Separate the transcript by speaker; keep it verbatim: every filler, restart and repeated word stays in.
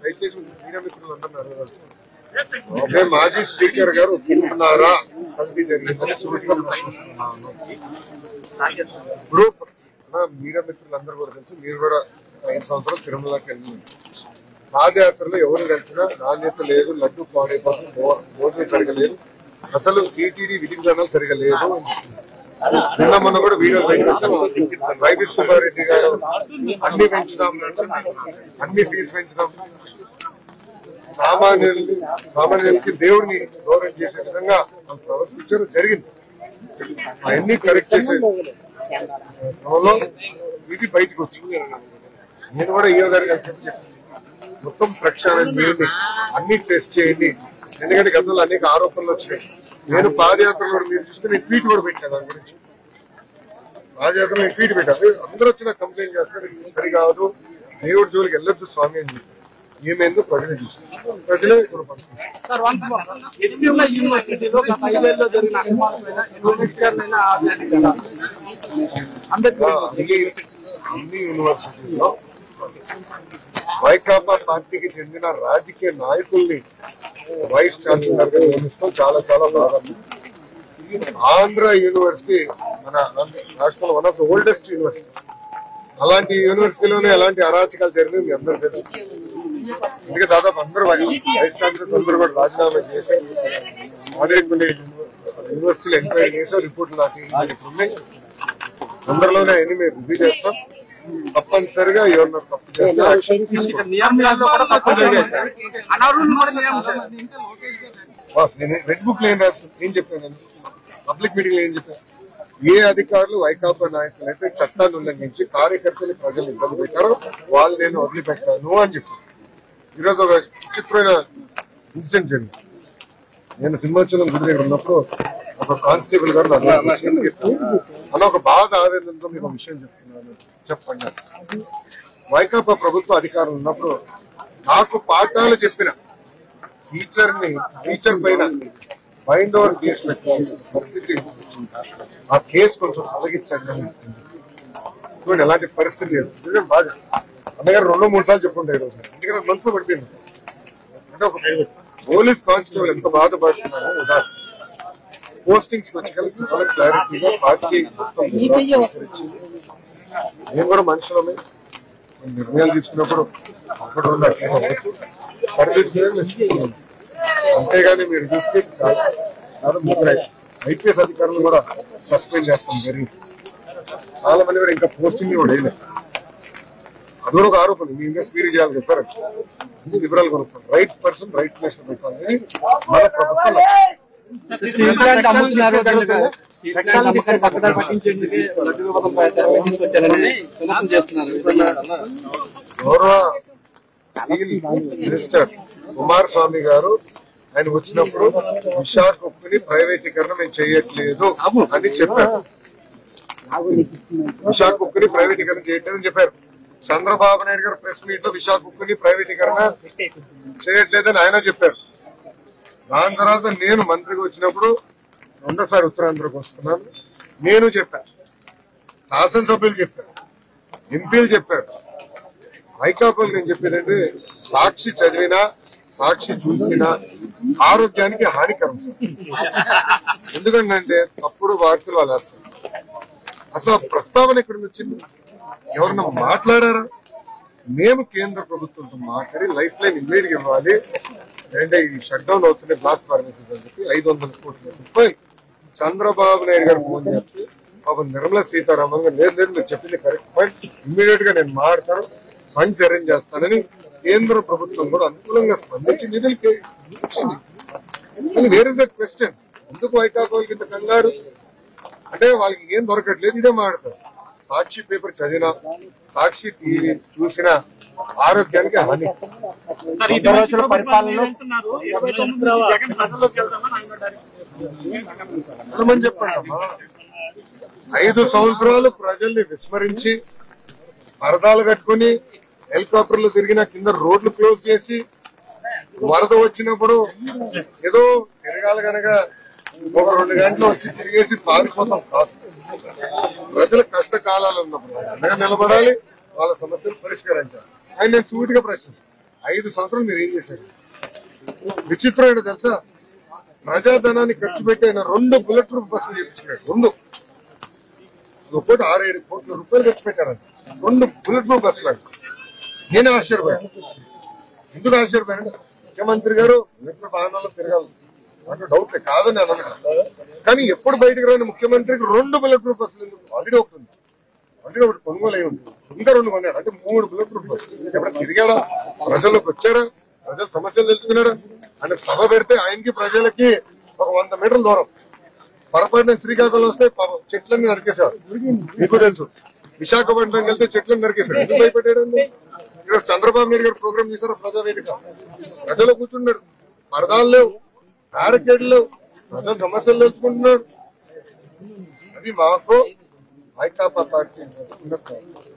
Speaker 1: దయచేసి మీడియా మిత్రులందరినీ అడగవచ్చు. అదే మాజీ స్పీకర్ గారు ఒప్పుకున్నారా కల్తీ జరిగిందని సూటిగా ప్రశ్నిస్తున్నాను. గ్రూప్ మీడియా మిత్రులందరూ కూడా తెలుసు, మీరు కూడా ఐదు సంవత్సరాలు తిరుమలకి వెళ్ళింది. పాదయాత్రలో ఎవరు కలిసినా నాణ్యత లేదు, లడ్డు పాడైపోతుంది, భోజనం సరిగా లేదు, అసలు టీటీడీ విధి విధానాలు సరిగా లేదు. నిన్న మొన్న కూడా వీడియో పెట్టారు. వైవి సుబ్బారెడ్డి గారు అన్ని పెంచుదాం, అన్ని ఫీజు పెంచుదాం, సామాన్యులు సామాన్యులకి దేవుడిని గౌరవం చేసే విధంగా ప్రవర్తించడం జరిగింది. అవన్నీ కరెక్ట్ చేసే క్రమంలో ఇది బయటకు వచ్చింది. నేను కూడా ఈయో గారికి చెప్పి మొత్తం ప్రక్షాళన చేయండి, అన్ని టెస్ట్ చేయండి. ఎందుకంటే గతంలో అనేక ఆరోపణలు వచ్చినాయి. నేను పాదయాత్రలో మీరు చూస్తే నేను ట్వీట్ కూడా పెట్టాను దాని గురించి. పాదయాత్రలో నేను ట్వీట్ పెట్టాను, అందరూ వచ్చిన కంప్లైంట్ చేస్తారు, సరి కాదు, దేవుడి జోలికి వెళ్ళొద్దు స్వామి అని చెప్పి. ఏమైందో ప్రజలు చూస్తారు, ప్రజలే అన్ని యూనివర్సిటీల్లో వైకాపా పార్టీకి చెందిన రాజకీయ నాయకుల్ని వైస్ ఛాన్సలర్ గా నియమిస్తాం చాలా చాలా బాగా. ఆంధ్ర యూనివర్సిటీ మన రాష్ట్రంలో one of the oldest university. అలాంటి యూనివర్సిటీలోనే ఎలాంటి అరాచకాలు జరిగినాయి మీ అందరూ తెలుసు. అందుకే దాదాపు అందరూ వైస్ ఛాన్సలర్స్ అందరూ కూడా రాజీనామా చేసి ఆల్రెడీ కొన్ని యూనివర్సిటీలు ఎంక్వైరీ చేసాం, రిపోర్ట్లు నాకు ఉన్నాయి. అందరిలోనే అవన్నీ మేము రివ్యూ చేస్తాం. తప్పనిసరిగా ఎవరన్నా తప్పు చేస్తే రెడ్ బుక్ లో ఏం రాసిన ఏం చెప్పాను, పబ్లిక్ మీటింగ్ లో ఏం చెప్పాను, ఏ అధికారులు వైకాపా నాయకులు అయితే చట్టాన్ని ఉల్లంఘించి కార్యకర్తలు ప్రజలు ఇబ్బంది పెట్టారో వాళ్ళు నేను వదిలిపెట్టాను అని చెప్పాను. ఈరోజు ఒక విచిత్రమైన ఇన్సిడెంట్ జరిగింది. నేను సింహాచలం గుడి దగ్గర ఉన్నప్పుడు ఒక కానిస్టేబుల్ గారు అన్న ఒక బాధ ఆవేదనతో మీకు ఒక విషయం చెప్తున్నాను చెప్పండి. వైకాపా ప్రభుత్వ అధికారులు ఉన్నప్పుడు నాకు పాఠాలు చెప్పిన టీచర్ ని టీచర్ పైన బైండ్ ఓవర్ కేసు పెట్టాల్సిన పరిస్థితి వచ్చింది. ఆ కేసు కొంచెం తొలగించండి అని చూడండి, ఎలాంటి పరిస్థితి లేదు. బాగా అన్నగారు రెండో మూడు సార్లు చెప్పుకుంటారు ఈ రోజు. ఎందుకంటే మనసులో పడిపోయింది. అంటే ఒక పోలీస్ కానిస్టేబుల్ ఎంత బాధపడుతున్నారో ఉదాహరణ పోస్టింగ్స్ వచ్చి చాలా క్లారిటీగా పార్టీ మొత్తం నేను కూడా మనుషులమే నిర్ణయాలు తీసుకున్నప్పుడు అక్కడ ఉన్న టీం అవ్వచ్చు సర్వీస్. అంతేగాని మీరు చూస్తే చాలా ముగ్గురు ఐపీఎస్ అధికారులు కూడా సస్పెండ్ చేస్తాం జరిగింది. చాలా మంది కూడా ఇంకా పోస్టింగ్ కూడా వేయలేదు. అది కూడా ఒక ఆరోపణ. మీ ఇంకా స్పీడ్ చేయాలి కదా సార్, వివరాలు కొనుక్కోండి. రైట్ పర్సన్ రైట్ ప్లేస్ లో పెట్టాలని మన ప్రభుత్వం. గౌరవ స్టీల్ మినిస్టర్ కుమారస్వామి గారు ఆయన వచ్చినప్పుడు విశాఖ ఉక్కుని ప్రైవేటీకరణ మేము చేయట్లేదు అని చెప్పారు. విశాఖ ఉక్కుని ప్రైవేటీకరణ చేయట్లేదు అని చెప్పారు. చంద్రబాబు నాయుడు గారు ప్రెస్ మీట్ లో విశాఖ ఉక్కుని ప్రైవేటీకరణ చేయట్లేదని ఆయన చెప్పారు. దాని తర్వాత నేను మంత్రిగా వచ్చినప్పుడు రెండోసారి ఉత్తరాంధ్రకు వస్తున్నాను, నేను చెప్పాను, శాసనసభ్యులు చెప్పారు, ఎంపీలు చెప్పారు. వైకాపాలు నేను చెప్పేదంటే సాక్షి చదివినా సాక్షి చూసినా ఆరోగ్యానికి హానికరం సార్. ఎందుకంటే తప్పుడు వార్తలు వాళ్ళు వేస్తారు. అసలు ప్రస్తావన ఎక్కడి వచ్చింది? ఎవరన్నా మాట్లాడారా? మేము కేంద్ర ప్రభుత్వంతో మాట్లాడి లైఫ్ లైన్ ఇమ్మీడియట్ ఇవ్వాలి అంటే ఈ షట్ డౌన్ అవుతున్నాయి బ్లాస్ట్ ఫార్మసీస్ అని చెప్పి ఐదు వందల కోట్ల రూపాయలు చంద్రబాబు నాయుడు గారు ఫోన్ చేస్తే పాపం నిర్మలా సీతారామన్ గారు లేదు లేదు మీరు చెప్పింది కరెక్ట్ పాయింట్, ఇమ్మీడియట్ గా నేను మాట్లాడతాను, ఫండ్స్ అరేంజ్ చేస్తానని కేంద్ర ప్రభుత్వం కూడా అనుకూలంగా స్పందించి నిధులకి ఇచ్చింది. Where is that question? ఎందుకు వైకాపా కింద కంగారు? అంటే వాళ్ళకి ఏం దొరకట్లేదు, ఇదే మాట్లాడతారు. సాక్షి పేపర్ చదివినా సాక్షి టీవీ చూసినా ఆరోగ్యానికి హాని. అర్థమని చెప్పండి అమ్మా. ఐదు సంవత్సరాలు ప్రజల్ని విస్మరించి పరదాలు కట్టుకుని హెలికాప్టర్లు తిరిగిన కింద రోడ్లు క్లోజ్ చేసి వరద వచ్చినప్పుడు ఏదో తిరగాలి కనుక ఒక రెండు గంటలు వచ్చి తిరిగేసి పారిపోతాం కాదు. ప్రజల కష్టకాలాలు ఉన్నప్పుడు అండగా నిలబడాలి, వాళ్ళ సమస్యలు పరిష్కరించాలి. ఆయన నేను సూటిగా ప్రశ్నిస్తాను. ఐదు సంవత్సరాలు మీరు ఏం చేశారు? విచిత్రం ఏంటో తెలుసా? ప్రజాధనాన్ని ఖర్చు పెట్టి ఆయన రెండు బుల్లెట్ ప్రూఫ్ బస్సులు చేయించుకున్నాడు. రెండు ఒక్కోటి ఆరు ఏడు కోట్ల రూపాయలు ఖర్చు పెట్టారంట రెండు బుల్లెట్ ప్రూఫ్ బస్సులు అంట. నేనే ఆశ్చర్యపోయాను. ఎందుకు ఆశ్చర్యపోయాను? ముఖ్యమంత్రి గారు బుల్లెట్ ప్రూఫ్ వాహనాల్లో తిరగాలి అంటే డౌట్ లేదు, కాదని అన్నాను. కానీ ఎప్పుడు బయటకు రాని ముఖ్యమంత్రికి రెండు బుల్లెట్ ప్రూఫ్ బస్సులు ఎందుకు? ఆల్రెడీ ఒకటి ఉంది, ఆల్రెడీ ఒకటి కొనుగోలు అయి ఉంది, ఇంకా రెండు కొన్నాడు అంటే మూడు బుల్లెట్ ప్రూఫ్ బస్సులు. ఎప్పుడైనా తిరిగాడా? ప్రజల్లోకి వచ్చారా? ప్రజల సమస్యలు తెలుసుకున్నాడా? ఆయన సభ పెడితే ఆయనకి ప్రజలకి ఒక వంద మీటర్ల దూరం. పొరపాటున శ్రీకాకుళం వస్తే చెట్లన్నీ నరికేశారు, మీకు తెలుసు. విశాఖపట్నం వెళ్తే చెట్లను నరికేశారు. ఎందుకు భయపెట్టాడు? ఇక్కడ చంద్రబాబు నాయుడు గారు ప్రోగ్రామ్ చేశారు ప్రజావేదిక. ప్రజలు కూర్చున్నాడు, పరదాలు లేవు, బ్యారికేడ్లు లేవు, ప్రజల సమస్యలు తెలుసుకుంటున్నాడు. అది మాకు వైకాపా పార్టీ